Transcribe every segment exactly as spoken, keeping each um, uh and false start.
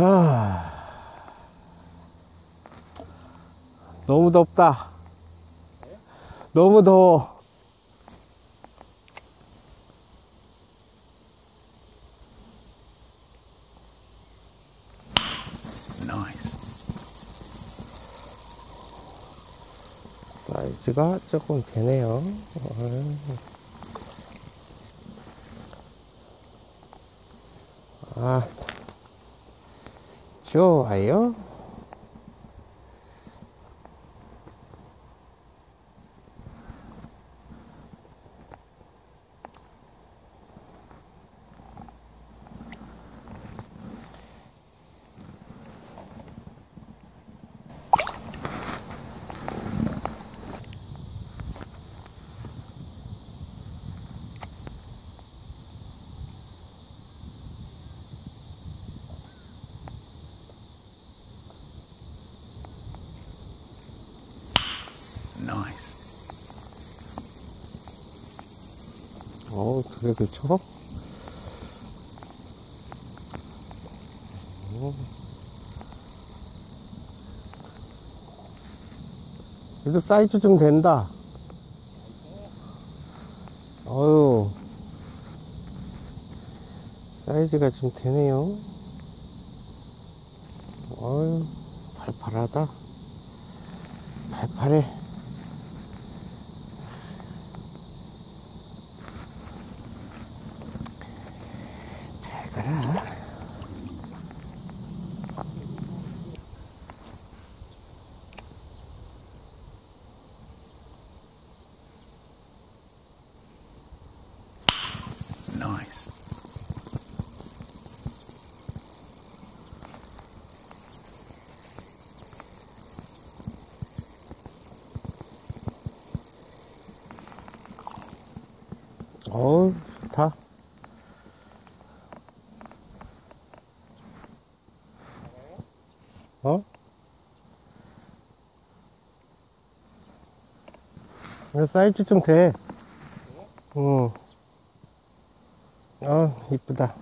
하... 너무 덥다. 너무 더워. 사이즈가 조금 되네요. 아, 좋아요. 어우, 그래도 쳐? 그래도 사이즈 좀 된다. 어유, 사이즈가 좀 되네요. 어유, 팔팔하다. 팔팔해. 잘 가라. 어우, 좋다. 어? 사이즈 좀 돼. 응. 어, 이쁘다.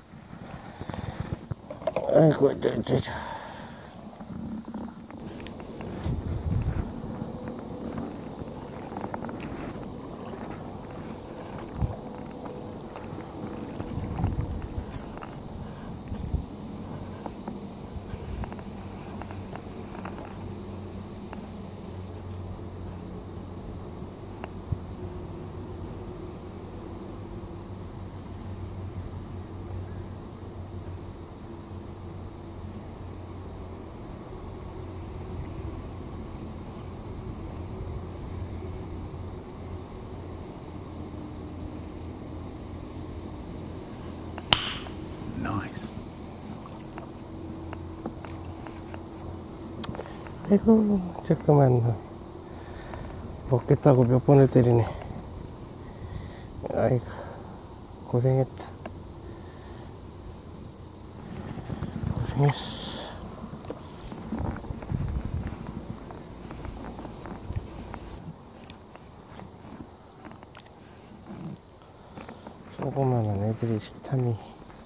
아이고, 저, 저, 저. 아이고, 잠깐만. 먹겠다고 몇 번을 때리네. 아이고, 고생했다. 고생했어. 조그마한 애들이 식탐이.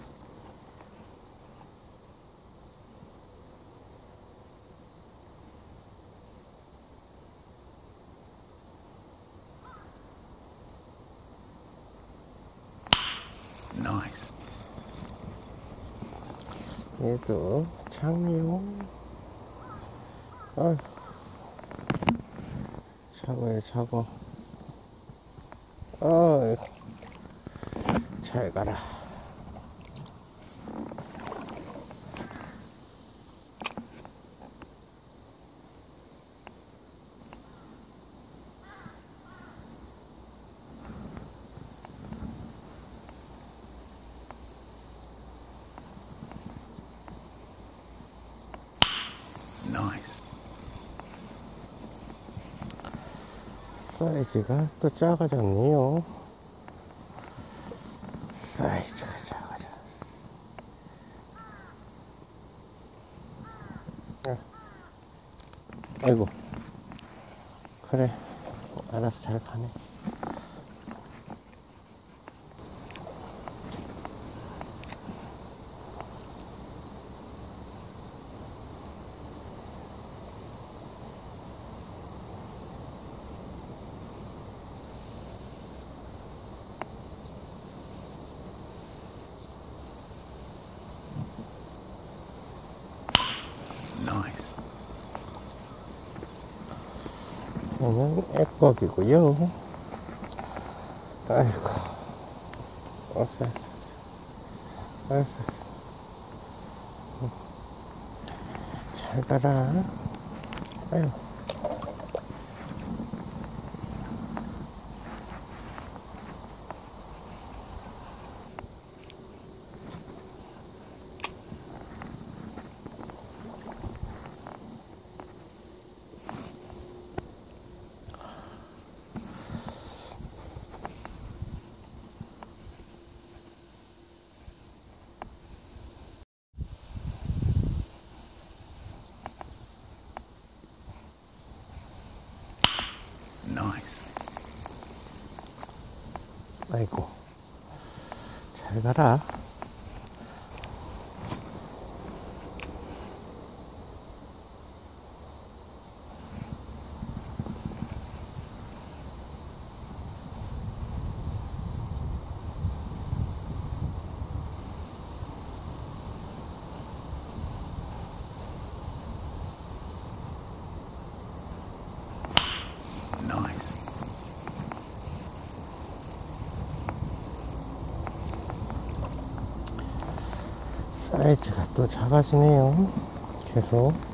얘도 작네요. 아, 작아요, 작아. 아, 잘 가라. 사이즈가 또 작아졌네요. 사이즈가 작아졌어. 아. 아이고, 그래, 알아서 잘 가네. 얘는 애꺽이고요. 아이고, 없어, 없어, 없어, 없어. 잘 가라. 아유. Nice. 아이고, 잘 가라. Nice. 사이즈가 또 작아지네요. 계속.